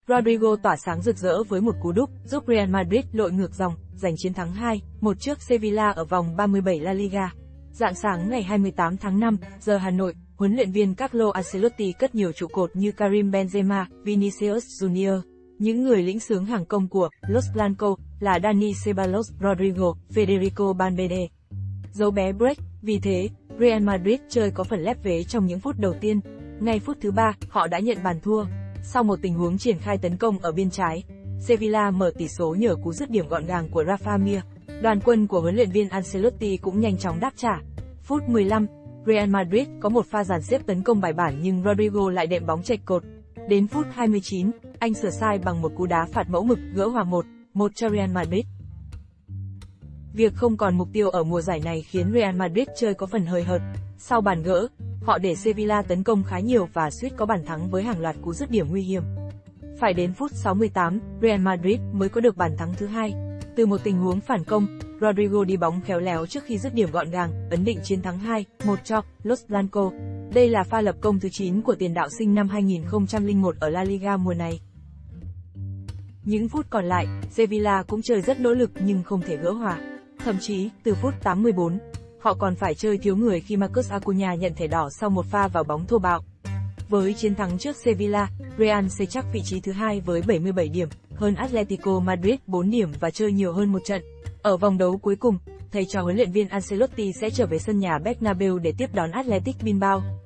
Rodrigo tỏa sáng rực rỡ với một cú đúp, giúp Real Madrid lội ngược dòng, giành chiến thắng 2-1 trước Sevilla ở vòng 37 La Liga. Rạng sáng ngày 28 tháng 5, giờ Hà Nội, huấn luyện viên Carlo Ancelotti cất nhiều trụ cột như Karim Benzema, Vinicius Junior. Những người lĩnh xướng hàng công của Los Blancos là Dani Ceballos, Rodrigo, Federico Valverde. Dấu bé break, vì thế, Real Madrid chơi có phần lép vế trong những phút đầu tiên. Ngay phút thứ 3, họ đã nhận bàn thua. Sau một tình huống triển khai tấn công ở biên trái, Sevilla mở tỷ số nhờ cú dứt điểm gọn gàng của Rafa Mir. Đoàn quân của huấn luyện viên Ancelotti cũng nhanh chóng đáp trả. Phút 15, Real Madrid có một pha dàn xếp tấn công bài bản nhưng Rodrigo lại đệm bóng chệch cột. Đến phút 29, anh sửa sai bằng một cú đá phạt mẫu mực gỡ hòa 1-1 cho Real Madrid. Việc không còn mục tiêu ở mùa giải này khiến Real Madrid chơi có phần hời hợt. Sau bàn gỡ, họ để Sevilla tấn công khá nhiều và suýt có bàn thắng với hàng loạt cú dứt điểm nguy hiểm. Phải đến phút 68, Real Madrid mới có được bàn thắng thứ hai. Từ một tình huống phản công, Rodrigo đi bóng khéo léo trước khi dứt điểm gọn gàng, ấn định chiến thắng 2-1 cho Los Blancos. Đây là pha lập công thứ 9 của tiền đạo sinh năm 2001 ở La Liga mùa này. Những phút còn lại, Sevilla cũng chơi rất nỗ lực nhưng không thể gỡ hòa. Thậm chí, từ phút 84, họ còn phải chơi thiếu người khi Marcos Acuna nhận thẻ đỏ sau một pha vào bóng thô bạo. Với chiến thắng trước Sevilla, Real xây chắc vị trí thứ hai với 77 điểm, hơn Atletico Madrid 4 điểm và chơi nhiều hơn một trận. Ở vòng đấu cuối cùng, thầy trò huấn luyện viên Ancelotti sẽ trở về sân nhà Bernabeu để tiếp đón Athletic Bilbao.